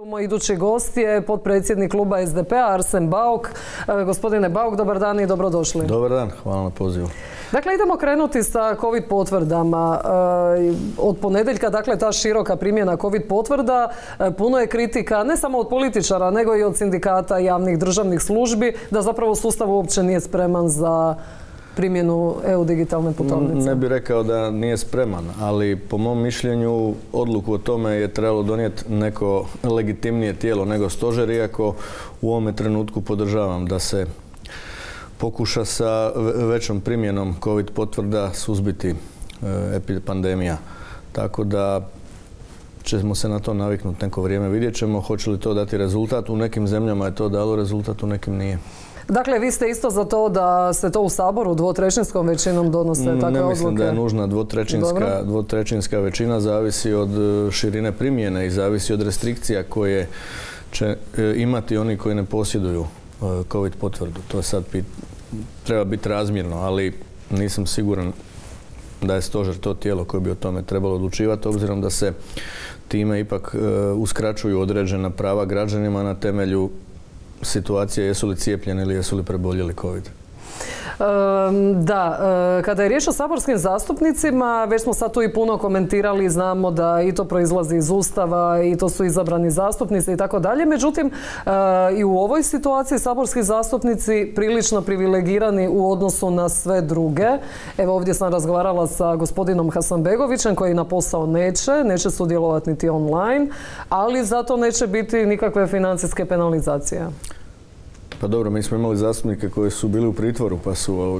Moj idući gost je potpredsjednik kluba SDP-a Arsen Bauk. Gospodine Bauk, dobar dan i dobrodošli. Dobar dan, hvala na pozivu. Dakle, idemo krenuti sa COVID potvrdama. Od ponedjeljka, dakle, ta široka primjena COVID potvrda, puno je kritika ne samo od političara, nego i od sindikata javnih državnih službi, da zapravo sustav uopće nije spreman za primjenu EU digitalne putovnice. Ne bih rekao da nije spreman, ali po mom mišljenju odluku o tome je trebalo donijeti neko legitimnije tijelo nego stožer, iako u ovome trenutku podržavam da se pokuša sa većom primjenom COVID potvrda suzbiti pandemija. Tako da ćemo se na to naviknuti neko vrijeme. Vidjet ćemo hoće li to dati rezultat. U nekim zemljama je to dalo rezultat, u nekim nije. Dakle, vi ste isto za to da se to u Saboru dvotrećinskom većinom donose takve odluke? Ne mislim da je nužna dvotrećinska većina, zavisi od širine primjene i zavisi od restrikcija koje će imati oni koji ne posjeduju COVID potvrdu. To sad treba biti razmjerno, ali nisam siguran da je stožer to tijelo koje bi o tome trebalo odlučivati, obzirom da se time ipak uskraćuju određena prava građanima na temelju situacije jesu li cijepljeni ili jesu li preboljeli COVID. Da, kada je riječ o saborskim zastupnicima, već smo sad tu i puno komentirali, znamo da i to proizlazi iz Ustava i to su izabrani zastupnici i tako dalje. Međutim, i u ovoj situaciji saborski zastupnici prilično privilegirani u odnosu na sve druge. Evo, ovdje sam razgovarala sa gospodinom Hasanbegovićem koji na posao neće sudjelovati niti online, ali zato neće biti nikakve financijske penalizacije. Pa dobro, mi smo imali zastupnike koji su bili u pritvoru pa su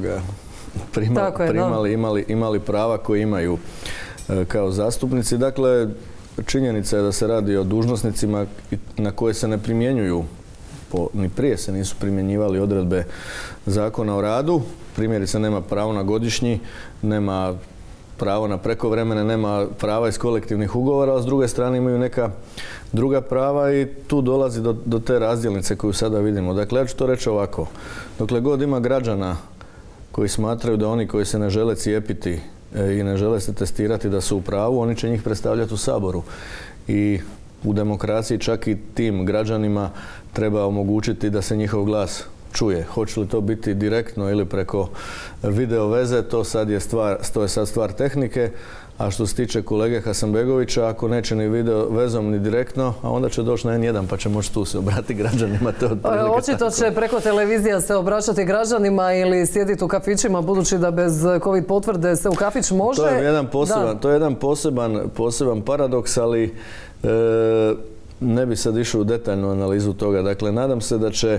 imali prava koje imaju kao zastupnici. Dakle, činjenica je da se radi o dužnosnicima na koje se ne primjenjuju, ni prije se nisu primjenjivali odredbe Zakona o radu. Primjerice, nema pravo na godišnji, nema pravo na prekovremene, nema prava iz kolektivnih ugovora, a s druge strane imaju neka druga prava i tu dolazi do te razdjelnice koju sada vidimo. Dakle, ja ću to reći ovako. Dokle god ima građana koji smatraju da oni koji se ne žele cijepiti i ne žele se testirati da su u pravu, oni će njih predstavljati u Saboru. I u demokraciji čak i tim građanima treba omogućiti da se njihov glas čuje. Hoće li to biti direktno ili preko video veze, to je sad stvar tehnike. A što se tiče kolege Hasanbegovića, ako neće ni video vezom ni direktno, a onda će doći na N1 pa će moći tu se obratiti građanima. Očito će preko televizija se obraćati građanima ili sjediti u kafićima, budući da bez COVID potvrde se u kafić može. To je jedan poseban paradoks, ali ne bi sad išao u detaljnu analizu toga. Dakle, nadam se da će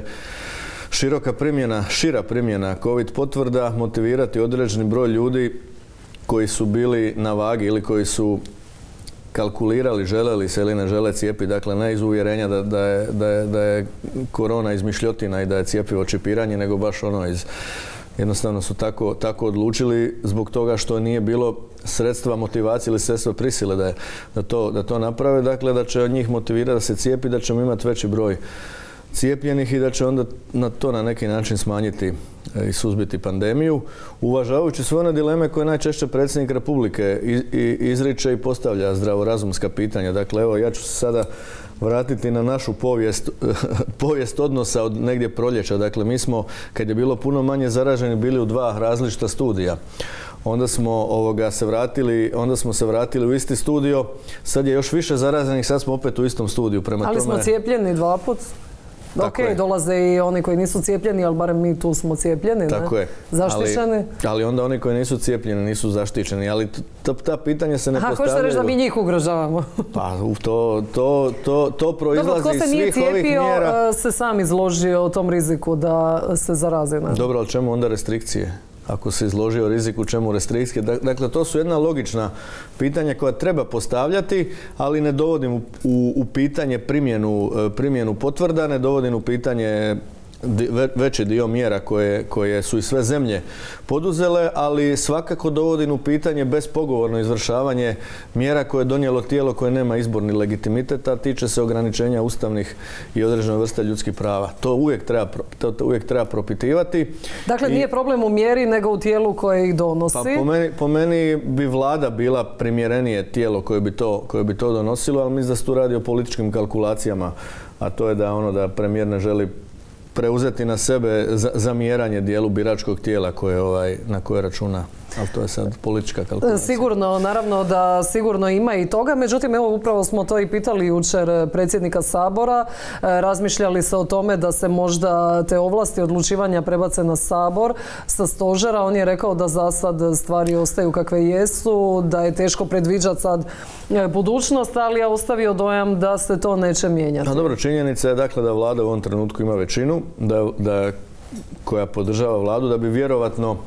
šira primjena COVID potvrda motivirati određeni broj ljudi koji su bili na vagi ili koji kalkulirali žele li se ili ne žele cijepiti. Dakle, ne iz uvjerenja da je korona izmišljotina i da je cjepivo čipiranje, nego baš jednostavno su tako odlučili zbog toga što nije bilo sredstva motivacije ili sredstva prisile da to naprave. Dakle, da će njih motivirati da se cijepi, da ćemo imati veći broj cijepljenih i da će onda na neki način smanjiti i suzbiti pandemiju, uvažavajući sve one dileme koje najčešće predsjednik Republike izriče i postavlja zdravorazumska pitanja. Dakle, evo, ja ću se sada vratiti na našu povijest odnosa od negdje proljeća. Dakle, mi smo, kad je bilo puno manje zaraženih, bili u dva različita studija. Onda smo se vratili u isti studio, sad je još više zaraženih, sad smo opet u istom studiju. Ali smo cijepljeni 2 puta. Ok, dolaze i oni koji nisu cijepljeni, ali barem mi tu smo cijepljeni, tako je. Zaštićeni. Ali onda oni koji nisu cijepljeni nisu zaštićeni, ali ta pitanja se ne postavljaju. Hoćete reći da mi njih ugrožavamo? Pa to proizlazi iz svih ovih mjera. Tko se nije cijepio se sam izložio tom riziku da se zarazi. Dobro, ali čemu onda restrikcije? Ako se izložio riziku, čemu restrikcije? Dakle, to su jedna logična pitanja koja treba postavljati, ali ne dovodim u pitanje primjenu potvrda, ne dovodim u pitanje veći dio mjera koje su i sve zemlje poduzele, ali svakako dovodi u pitanje bespogovorno izvršavanje mjera koje je donijelo tijelo koje nema izborni legitimitet, a tiče se ograničenja ustavnih i određene vrste ljudskih prava. To uvijek treba propitivati. Dakle, nije problem u mjeri, nego u tijelu koje ih donosi. Pa po meni bi vlada bila primjerenije tijelo koje bi to donosilo, ali mislim da se tu radi o političkim kalkulacijama, a to je da premijer ne želi preuzeti na sebe zamjeranje dijelu biračkog tijela na koje računa. Ali to je sad politička kalkulacija. Sigurno, naravno da sigurno ima i toga. Međutim, evo upravo smo to i pitali jučer predsjednika Sabora. Razmišljali se o tome da se možda te ovlasti odlučivanja prebace na Sabor sa stožera. On je rekao da za sad stvari ostaju kakve jesu, da je teško predviđati sad budućnost, ali je ostavio dojam da se to neće mijenjati. A dobro, činjenica je dakle da vlada u ovom trenutku ima većinu, koja podržava vladu, da bi vjerovatno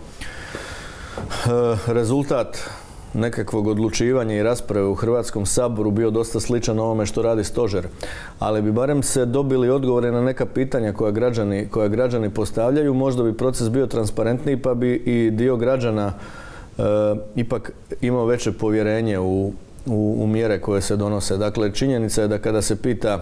rezultat nekakvog odlučivanja i rasprave u Hrvatskom saboru bio dosta sličan ovome što radi stožer. Ali bi barem se dobili odgovore na neka pitanja koja građani postavljaju. Možda bi proces bio transparentniji, pa bi i dio građana ipak imao veće povjerenje u mjere koje se donose. Dakle, činjenica je da kada se pita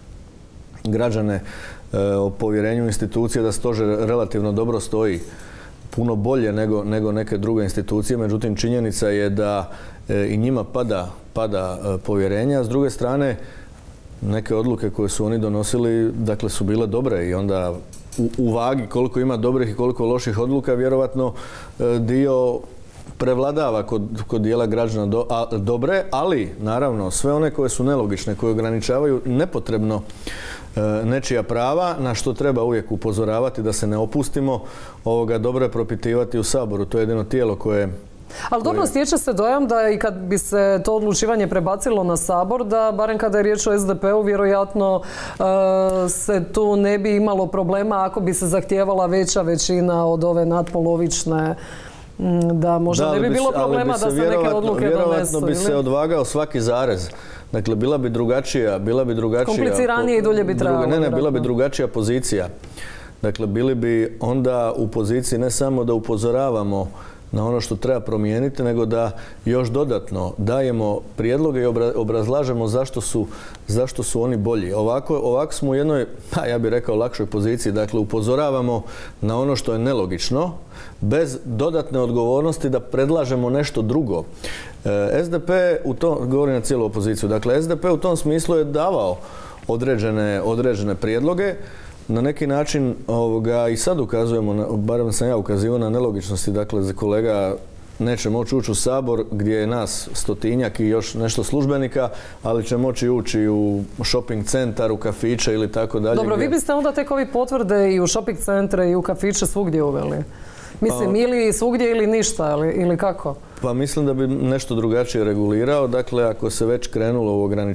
građane o povjerenju institucije, da stožer relativno dobro stoji, puno bolje nego neke druge institucije. Međutim, činjenica je da i njima pada povjerenje, a s druge strane neke odluke koje su oni donosili, dakle, su bile dobre i onda u vagi koliko ima dobrih i koliko loših odluka, vjerovatno dio prevladava kod dijela građana dobre, ali naravno sve one koje su nelogične, koje ograničavaju nepotrebno nečija prava, na što treba uvijek upozoravati da se ne opustimo, dobro je propitivati u Saboru. To je jedino tijelo koje... Ali dobro, stječe se dojam da i kad bi se to odlučivanje prebacilo na Sabor, da barem kada je riječ o SDP-u, vjerojatno se tu ne bi imalo problema ako bi se zahtijevala veća većina od ove nadpolovične, da možda ne bi bilo problema da se neke odluke donesu. Vjerojatno bi se odvagao svaki zarez. Dakle, bila bi drugačija... Kompliciranije i dulje bi trajalo. Ne, bila bi drugačija pozicija. Dakle, bili bi onda u poziciji ne samo da upozoravamo na ono što treba promijeniti, nego da još dodatno dajemo prijedloge i obrazlažemo zašto su oni bolji. Ovako smo u jednoj, ja bih rekao, lakšoj poziciji. Dakle, upozoravamo na ono što je nelogično, bez dodatne odgovornosti da predlažemo nešto drugo. SDP, govorim na cijelu opoziciju, dakle, SDP u tom smislu je davao određene prijedloge. Na neki način i sad ukazujemo, barem sam ja ukazivao na nelogičnosti, dakle, kolega neće moći ući u Sabor gdje je nas 100-tinjak i još nešto službenika, ali će moći ući u shopping centar, u kafiće ili tako dalje. Dobro, vi biste onda tek ovi potvrde i u shopping centre i u kafiće svugdje uveli? Mislim, ili svugdje ili ništa, ili kako? Pa mislim da bi nešto drugačije regulirao. Dakle, ako se već krenulo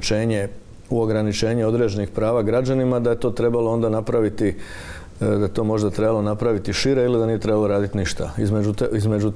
u ograničenje određenih prava građanima, da je to trebalo onda napraviti, da je to možda trebalo napraviti šire ili da nije trebalo raditi ništa. Između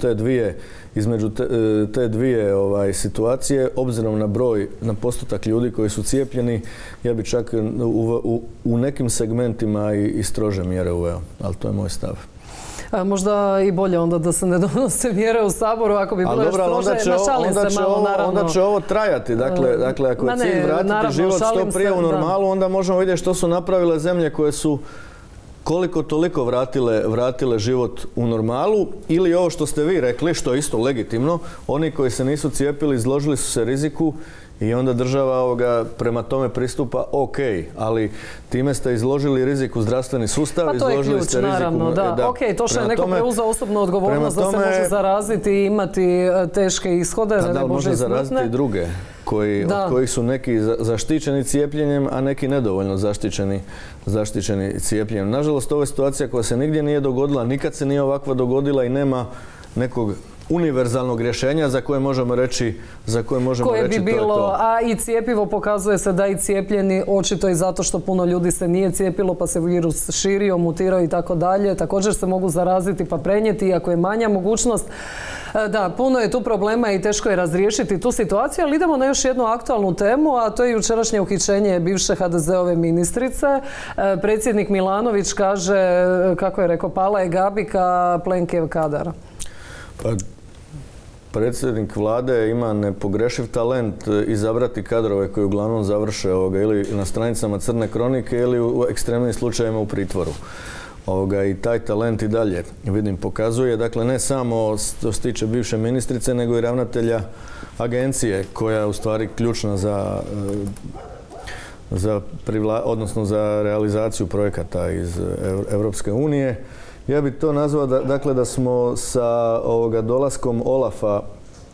te dvije situacije, obzirom na broj, na postotak ljudi koji su cijepljeni, ja bi čak u nekim segmentima i strože mjere uveo, ali to je moj stav. Možda i bolje onda da se ne donose mjere u Saboru ako bi bilo još strože. Onda će ovo trajati. Dakle, ako je cilj vratiti život što prije u normalu, onda možemo vidjeti što su napravile zemlje koje su koliko toliko vratile život u normalu, ili ovo što ste vi rekli, što je isto legitimno, oni koji se nisu cijepili izložili su se riziku i onda država prema tome pristupa ok, ali time ste izložili riziku zdravstveni sustav, pa to je ključ, naravno, da. Ok, to što je neko preuzeo osobnu odgovornost da se može zaraziti i imati teške ishode, ne da može zaraziti i druge, od kojih su neki zaštićeni cijepljenjem, a neki nedovoljno zaštićeni cijepljenjem. Nažalost, ovo je situacija koja se nigdje nije dogodila, nikad se nije ovakva dogodila i nema nekog univerzalnog rješenja za koje možemo reći koje bi bilo, a i cijepivo pokazuje se da i cijepljeni, očito i zato što puno ljudi se nije cijepilo pa se virus širio, mutirao i tako dalje, također se mogu zaraziti pa prenijeti, iako je manja mogućnost. Da, puno je tu problema i teško je razriješiti tu situaciju, ali idemo na još jednu aktualnu temu, a to je jučerašnje uhićenje bivše HDZ-ove ministrice. Predsjednik Milanović kaže, kako je rekao, pala je Gabika, Plenkev kadar. Pa, predsjednik vlade ima nepogrešiv talent izabrati kadrove koji uglavnom završe ili na stranicama crne kronike ili u ekstremnim slučajevima u pritvoru. I taj talent i dalje, vidim, pokazuje. Dakle, ne samo što se tiče bivše ministrice, nego i ravnatelja agencije koja je u stvari ključna odnosno za realizaciju projekata iz Europske unije. Ja bih to nazvao da smo sa dolaskom Olafa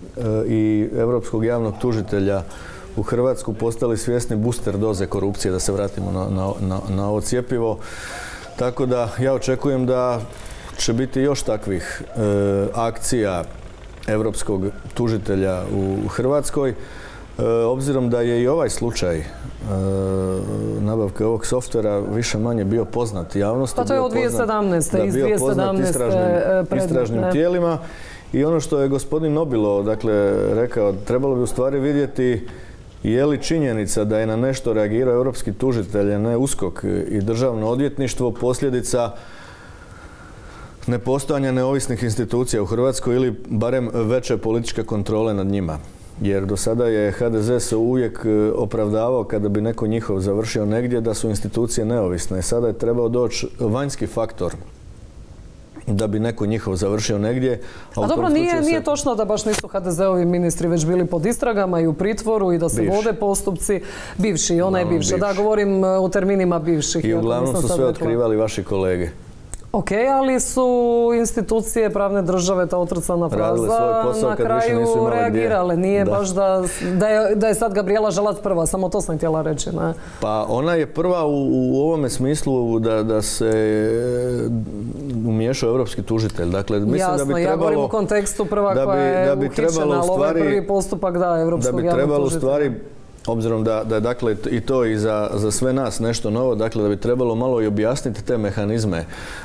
i Europskog javnog tužitelja u Hrvatsku postali svjesni booster doze korupcije, da se vratimo na ovo cjepivo. Tako da ja očekujem da će biti još takvih akcija europskog tužitelja u Hrvatskoj, obzirom da je i ovaj slučaj nabavke ovog softvera više manje bio poznat javnosti. Pa to je od 2017. iz 2017. istražnim tijelima. I ono što je gospodin Nobilo rekao, trebalo bi u stvari vidjeti je li činjenica da je na nešto reagirao europski tužitelj, a ne USKOK i državno odvjetništvo, posljedica nepostojanja neovisnih institucija u Hrvatskoj ili barem veće političke kontrole nad njima. Jer do sada je HDZ se uvijek opravdavao kada bi neko njihov završio negdje da su institucije neovisne. Sada je trebao doći vanjski faktor da bi neko njihov završio negdje. A dobro, nije točno da baš nisu HDZ-ovi ministri već bili pod istragama i u pritvoru i da se vode postupci. Bivši, ona je bivša. Da, govorim u terminima bivših. I uglavnom su sve otkrivali vaši kolege. Ok, ali su institucije pravne države, ta otrcana fraza, na kraju reagirale. Nije baš da je sad Gabrijela Žalac prva, samo to sam htjela reći. Ne? Pa ona je prva u ovome smislu da se umiješao europski tužitelj. Dakle, mislim jasno, da bi trebalo, ja govorim u kontekstu prva koja je uhićena, ali ovo je prvi postupak europskog javnog tužitelja. Obzirom da je dakle i to i za sve nas nešto novo, dakle da bi trebalo malo i objasniti te mehanizme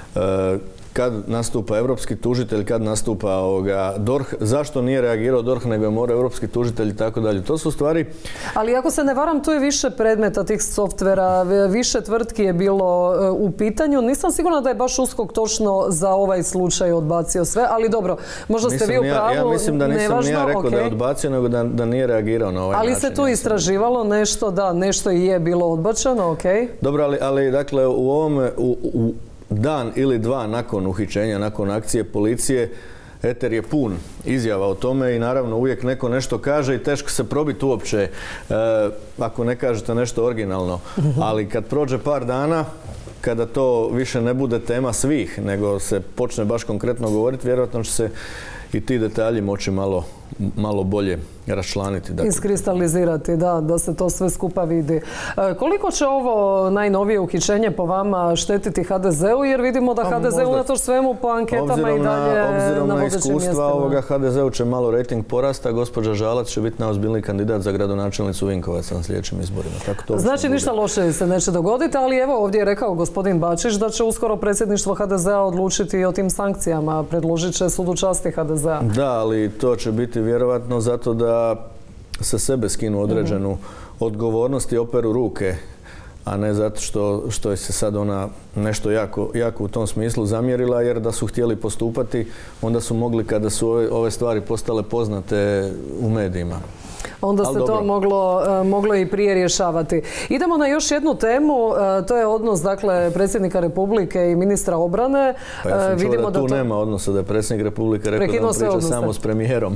kad nastupa europski tužitelj, kad nastupa DORH, zašto nije reagirao DORH nego je morao europski tužitelj i tako dalje. To su stvari... Ali ako se ne varam, tu je više predmeta tih softvera, više tvrtki je bilo u pitanju. Nisam sigurna da je baš USKOK točno za ovaj slučaj odbacio sve, ali dobro, možda ste vi u pravu. Ja mislim da nisam ni ja rekao da je odbacio, nego da nije reagirao na ovaj način. Ali se tu istraživalo nešto, da, nešto i je bilo odbačeno, ok. Dobro, ali dakle u ovome... Dan ili dva nakon uhićenja, nakon akcije policije, eter je pun izjava o tome i naravno uvijek neko nešto kaže i teško se probiti uopće ako ne kažete nešto originalno. Ali kad prođe par dana, kada to više ne bude tema svih, nego se počne baš konkretno govoriti, vjerojatno će se i ti detalji moći malo bolje raščlaniti. Iskristalizirati, da se to sve skupa vidi. Koliko će ovo najnovije uhićenje po vama štetiti HDZ-u, jer vidimo da HDZ unatoč svemu po anketama i dalje na vodećim mjestima. Obzirom na iskustva ovoga HDZ-u će malo rejting porasta, gospođa Žalac će biti najozbiljniji kandidat za gradonačelnicu Vinkovaca na sljedećim izborima. Znači ništa loše se neće dogoditi, ali evo ovdje je rekao gospodin Bačić da će uskoro predsjedništvo HDZ-a odlučiti i o tim sankcijama, predložit će sudu časti HDZ-a. Da, ali to će biti vjerovatno zato da se sebe skinu određenu odgovornost i operu ruke, a ne zato što je se sad ona nešto jako u tom smislu zamjerila, jer da su htjeli postupati, onda su mogli kada su ove stvari postale poznate u medijima. Onda se to moglo i prije rješavati. Idemo na još jednu temu, to je odnos dakle predsjednika Republike i ministra obrane. Pa ja sam čuo da tu nema odnosa, da je predsjednik Republike rekao da on priča samo s premijerom.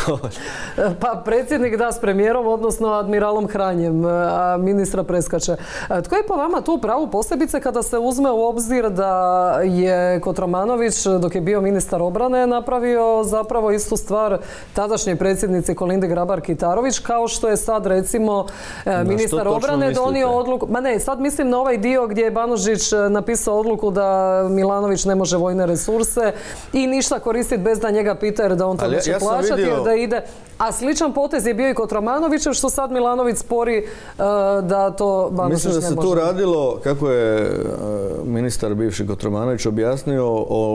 Pa predsjednik da s premijerom, odnosno admiralom Hranjem, a ministra preskače. Tko je po vama tu u pravu, posebice kada se uzme u obzir da je Kotromanović, dok je bio ministar obrane, napravio zapravo istu stvar tadašnjoj predsjednici Kolindi Grabar-Kitarović, kao što je sad recimo ministar obrane donio odluku. Ma ne, sad mislim na ovaj dio gdje je Banožić napisao odluku da Milanović ne može vojne resurse i ništa koristiti bez da njega pita jer da on to neće plaćati jer da ide. A sličan potez je bio i kod Romanovićev, što sad Milanović spori da to Banožić ne može. Mislim da se tu radilo, kako je ministar bivši Kotromanović objasnio, o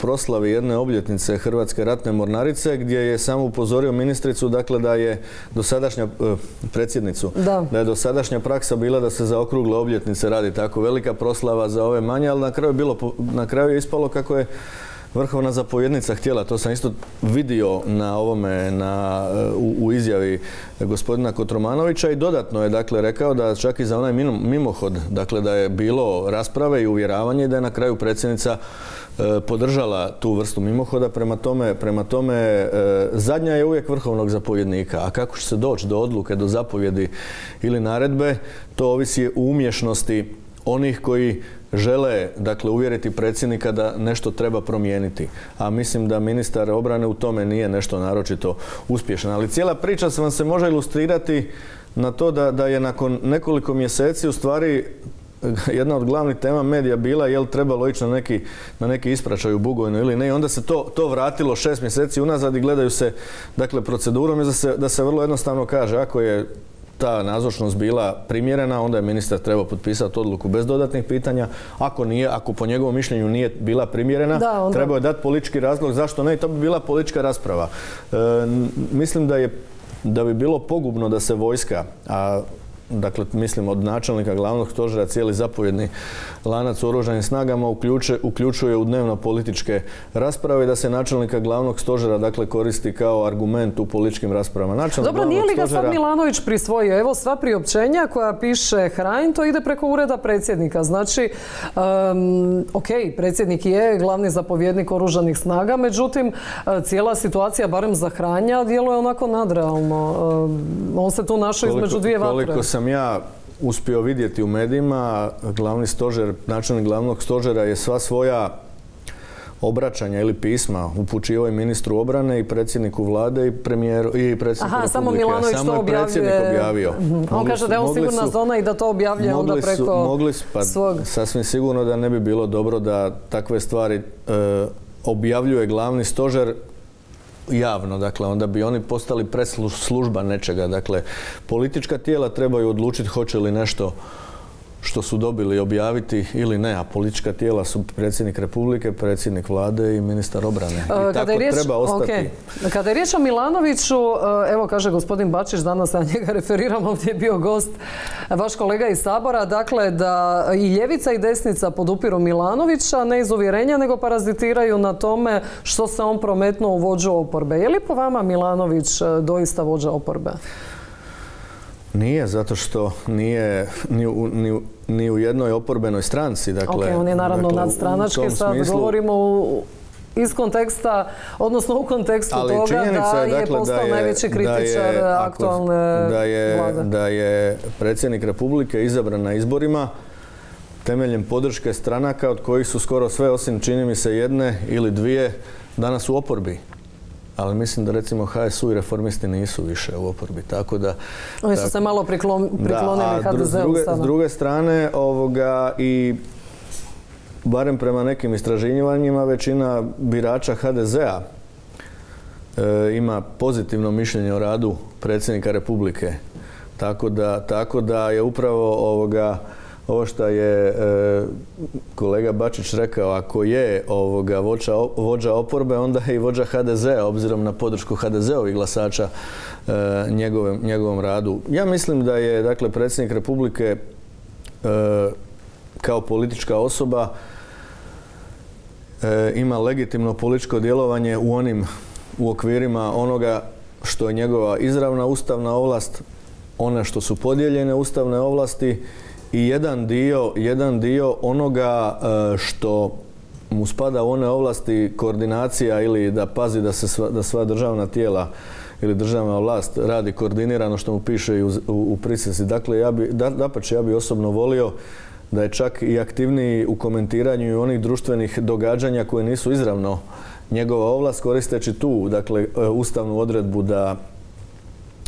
proslavi jedne obljetnice Hrvatske ratne mornarice, gdje je samo upozorio ministricu, dakle, da je dosadašnja predsjednicu, da je dosadašnja praksa bila da se za okrugle obljetnice radi tako velika proslava, za ove manje, ali na kraju je ispalo kako je vrhovna zapovjednica htjela. To sam isto vidio na ovome, u izjavi gospodina Kotromanovića, i dodatno je, dakle, rekao da čak i za onaj mimohod, dakle, da je bilo rasprave i uvjeravanje i da je na kraju predsjednica podržala tu vrstu mimohoda. Prema tome zadnja je uvijek vrhovnog zapovjednika, a kako će se doći do odluke, do zapovjedi ili naredbe, to ovisi u umješnosti onih koji žele, dakle, uvjeriti predsjednika da nešto treba promijeniti. A mislim da ministar obrane u tome nije nešto naročito uspješan. Ali cijela priča vam se može ilustrirati na to da je nakon nekoliko mjeseci u stvari jedna od glavnih tema medija bila je li trebalo ići na neki ispraćaj u Bugojnu ili ne. I onda se to vratilo 6 mjeseci unazad i gledaju se, dakle, procedurom da se vrlo jednostavno kaže, ako je ta nazočnost bila primjerena, onda je ministar trebao potpisati odluku bez dodatnih pitanja. Ako po njegovom mišljenju nije bila primjerena, trebao je dati politički razlog zašto ne, i to bi bila politička rasprava. Mislim da bi bilo pogubno da se vojska, dakle, mislim od načelnika glavnog stožera cijeli zapovjedni lanac u oružanim snagama uključuje u dnevno političke rasprave i da se načelnika glavnog stožera, dakle, koristi kao argument u političkim raspravama. Dobro, nije li ga sad Milanović prisvojio? Evo, sva priopćenja koja piše Hrajn, to ide preko ureda predsjednika. Znači, ok, predsjednik je glavni zapovjednik oružanih snaga, međutim, cijela situacija, barem za Hranja, djeluje onako nadrealno. On se tu našao između dvije vatre. Koliko sam ja uspio vidjeti u medijima, glavni stožer, načelnik glavnog stožera je sva svoja obraćanja ili pisma upućivao i ministru obrane i predsjedniku vlade i premijeru i predsjedniku Republike. Samo Milanović to objavio. On kaže da je on sigurna zona i da to objavljuje onda preko svog. Sasvim sigurno da ne bi bilo dobro da takve stvari objavljuje glavni stožer javno, dakle, onda bi oni postali služba nečega. Dakle, politička tijela trebaju odlučiti hoće li nešto što su dobili objaviti ili ne, a politička tijela su predsjednik Republike, predsjednik vlade i ministar obrane. I tako treba ostati. Kada je riječ o Milanoviću, evo kaže gospodin Bačić, danas ja njega referiram, ovdje je bio gost, vaš kolega iz Sabora, dakle, da i ljevica i desnica podupiru Milanovića, ne iz uvjerenja, nego parazitiraju na tome što se on prometnuo u vođu oporbe. Je li po vama Milanović doista vođa oporbe? Nije, zato što nije ni u jednoj oporbenoj stranci. Dakle, on je naravno nadstranački, sad govorimo iz konteksta, odnosno u kontekstu toga da je postao najveći kritičar aktualne vlade. Da je predsjednik Republike izabran na izborima temeljem podrške stranaka od kojih su skoro sve, osim čini mi se jedne ili dvije, danas u oporbi. Ali mislim da recimo HSU i Reformisti nisu više u oporbi, tako da... Oni su se malo priklonili HDZ-u sada. S druge strane, i barem prema nekim istraživanjima, većina birača HDZ-a ima pozitivno mišljenje o radu predsjednika Republike. Tako da je upravo ovo što je kolega Bačić rekao, ako je vođa oporbe, onda je i vođa HDZ-a, obzirom na podršku HDZ-ovih glasača njegovom radu. Ja mislim da je, dakle, predsjednik Republike kao politička osoba ima legitimno političko djelovanje u okvirima onoga što je njegova izravna ustavna ovlast, one što su podijeljene ustavne ovlasti, i jedan dio onoga što mu spada u one ovlasti koordinacija ili da pazi da sva državna tijela ili državna vlast radi koordinirano, što mu piše i u prisezi. Dakle, ja bi osobno volio da je čak i aktivniji u komentiranju onih društvenih događanja koje nisu izravno njegova ovlast, koristeći tu, dakle, ustavnu odredbu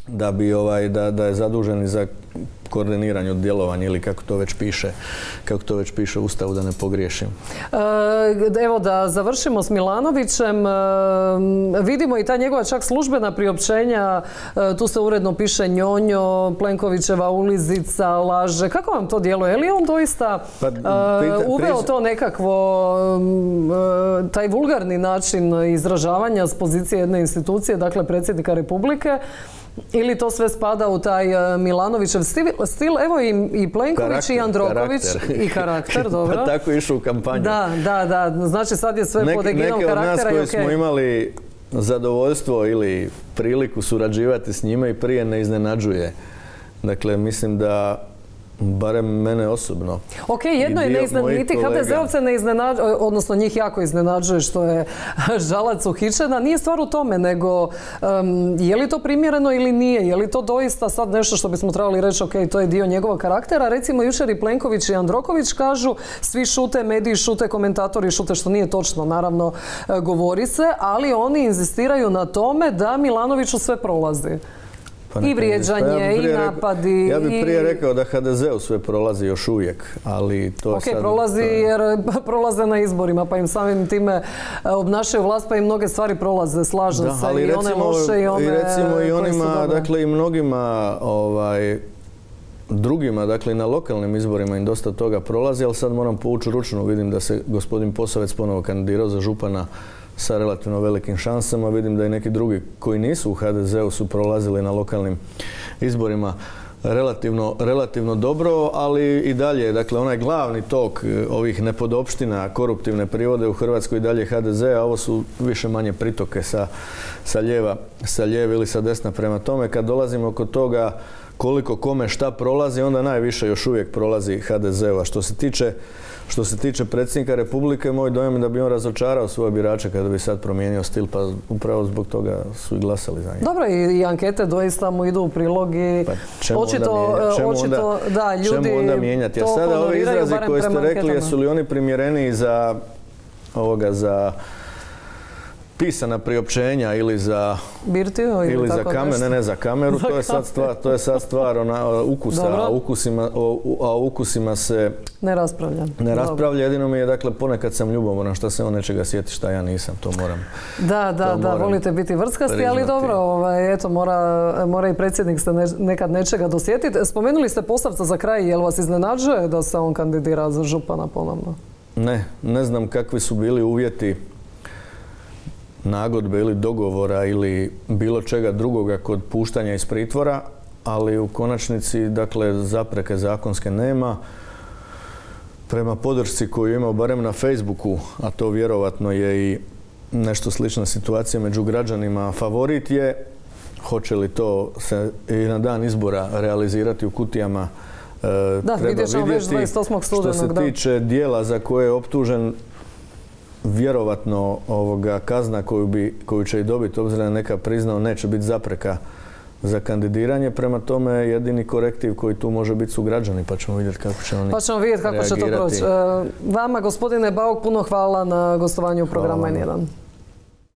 da je zadužen i za koordiniranje djelovanja ili kako to već piše u Ustavu, da ne pogriješim. Evo da završimo s Milanovićem. Vidimo i ta njegova čak službena priopćenja, tu se uredno piše njonjo, Plenkovićeva ulizica, laže. Kako vam to djeluje? Je li on doista uveo to nekakvo, taj vulgarni način izražavanja s pozicije jedne institucije, dakle predsjednika Republike? Ili to sve spada u taj Milanovićev stil? Evo i Plenković i Jandroković. I karakter, dobro. Pa tako išao u kampanju. Da. Znači sad je sve pod egidom karaktera. Neke od nas koji smo imali zadovoljstvo ili priliku surađivati s njime i prije ne iznenađuje. Dakle, mislim da barem mene osobno. Ok, jedno je niti HDZ-ovce ne iznenađuje, odnosno njih jako iznenađuje što je Žalac uhićena. Nije stvar u tome, nego je li to primjereno ili nije? Je li to doista sad nešto što bismo trebali reći, ok, to je dio njegovog karaktera? Recimo, jučer i Plenković i Jandroković kažu, svi šute, mediji šute, komentatori šute, što nije točno, naravno, govori se, ali oni inzistiraju na tome da Milanoviću sve prolazi. I vrijeđanje, i napadi. Ja bih prije rekao da HDZ-u sve prolazi još uvijek, ali to sad... Ok, prolazi jer prolaze na izborima, pa im samim time obnašaju vlast, pa im mnoge stvari prolaze, slažem se, i one loše i one koje su dobre. I recimo i onima, dakle i mnogima drugima, dakle na lokalnim izborima im dosta toga prolazi, ali sad moram povući ručnu, vidim da se gospodin Posavec ponovo kandidirao za župana sa relativno velikim šansama. Vidim da i neki drugi koji nisu u HDZ-u su prolazili na lokalnim izborima relativno dobro, ali i dalje, dakle, onaj glavni tok ovih nepodopština, koruptivne privode u Hrvatskoj i dalje HDZ, a ovo su više manje pritoke sa lijeve ili sa desna. Prema tome, kad dolazimo kod toga koliko kome šta prolazi, onda najviše još uvijek prolazi HDZ-u. Što se tiče predsjednika Republike, moj dojam je da bi on razočarao svoje birače kada bi sad promijenio stil, pa upravo zbog toga su i glasali za njih. Dobro, i ankete doista mu idu u prilog i očito da ljudi čemu onda mijenjati? A sada ovi izrazi koje ste rekli, jesu li oni primjereniji za pisana priopćenja ili za Birtiju ili za kameru, ne za kameru, to je sad stvar ukusa, a o ukusima se ne raspravlja. Jedino mi je, dakle, ponekad sam ljubomoran šta se on nečega sjeti šta ja nisam, to moram. Da, volite biti vrskasti, ali dobro, eto, mora i predsjednik se nekad nečega dosjetiti. Spomenuli ste Posavca za kraj, jel vas iznenađuje da se on kandidira za župana ponovno? Ne znam kakvi su bili uvjeti nagodbe ili dogovora ili bilo čega drugoga kod puštanja iz pritvora, ali u konačnici, dakle, zapreke zakonske nema. Prema podršci koju je imao barem na Facebooku, a to vjerovatno je i nešto slična situacija među građanima, favorit je. Hoće li to se i na dan izbora realizirati u kutijama, treba vidjeti. Što se tiče dijela za koje je optužen, vjerovatno kazna koju će i dobiti, obzirom da neka priznao, neće biti zapreka za kandidiranje. Prema tome, jedini korektiv koji tu može biti su građani, pa ćemo vidjeti kako će oni reagirati. Pa ćemo vidjeti kako će to proći. Vama, gospodine Bauk, puno hvala na gostovanju u programu N1.